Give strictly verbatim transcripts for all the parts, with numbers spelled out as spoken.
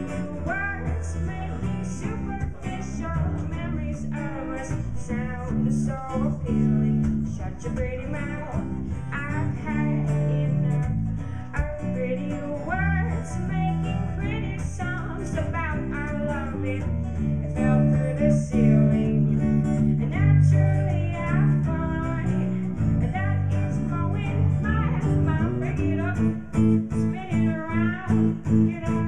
words making superficial memories of us sound so appealing. Shut your pretty mouth, I've had enough of pretty words making pretty songs about our love. It fell through the ceiling, and naturally I find that it's going my mind. Break it up, spin it around, you know.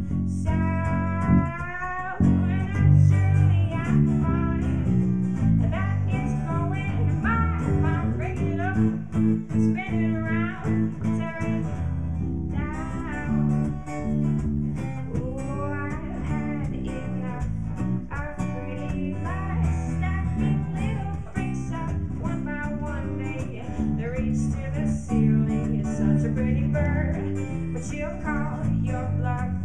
Spin it around, tear it down. Ooh, I've had enough of pretty lies, stacking little freaks up one by one. They, they reach to the ceiling. It's such a pretty bird, but she'll call your bluff.